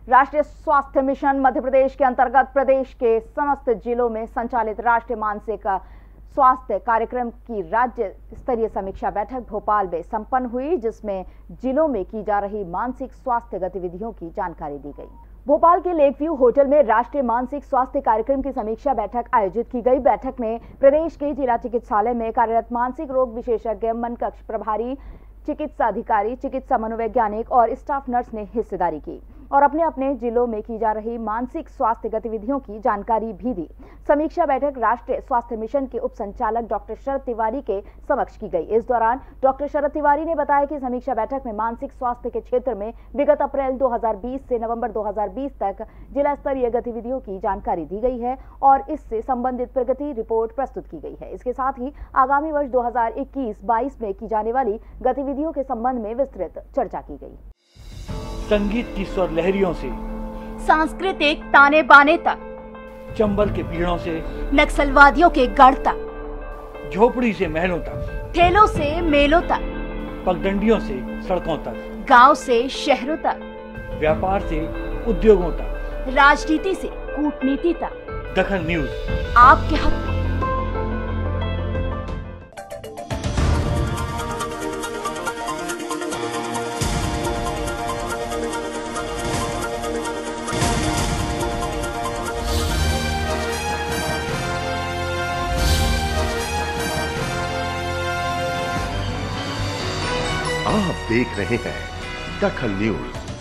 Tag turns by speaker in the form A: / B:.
A: राष्ट्रीय स्वास्थ्य मिशन मध्य प्रदेश के अंतर्गत प्रदेश के समस्त जिलों में संचालित राष्ट्रीय मानसिक स्वास्थ्य कार्यक्रम की राज्य स्तरीय समीक्षा बैठक भोपाल में संपन्न हुई, जिसमें जिलों में की जा रही मानसिक स्वास्थ्य गतिविधियों की जानकारी दी गई। भोपाल के लेक व्यू होटल में राष्ट्रीय मानसिक स्वास्थ्य कार्यक्रम की समीक्षा बैठक आयोजित की गई। बैठक में प्रदेश के जिला चिकित्सालय में कार्यरत मानसिक रोग विशेषज्ञ, मन कक्ष प्रभारी, चिकित्सा अधिकारी, चिकित्सा मनोवैज्ञानिक और स्टाफ नर्स ने हिस्सेदारी की और अपने अपने जिलों में की जा रही मानसिक स्वास्थ्य गतिविधियों की जानकारी भी दी। समीक्षा बैठक राष्ट्रीय स्वास्थ्य मिशन के उप संचालक डॉक्टर शरद तिवारी के समक्ष की गई। इस दौरान डॉक्टर शरद तिवारी ने बताया कि समीक्षा बैठक में मानसिक स्वास्थ्य के क्षेत्र में विगत अप्रैल 2020 से नवंबर 2020 तक जिला स्तरीय गतिविधियों की जानकारी दी गई है और इससे संबंधित प्रगति रिपोर्ट प्रस्तुत की गई है। इसके साथ ही आगामी वर्ष 2021-22 में की जाने वाली गतिविधियों के संबंध में विस्तृत चर्चा की गई।
B: संगीत की स्वर लहरियों से
A: सांस्कृतिक ताने बाने तक,
B: चंबल के पीड़ों से
A: नक्सलवादियों के गढ़ तक,
B: झोपड़ी से महलों तक,
A: ठेलों से मेलों तक,
B: पगडंडियों से सड़कों तक,
A: गांव से शहरों तक,
B: व्यापार से उद्योगों तक,
A: राजनीति से कूटनीति तक,
B: दखल न्यूज
A: आपके हक में।
C: आप देख रहे हैं दखल न्यूज।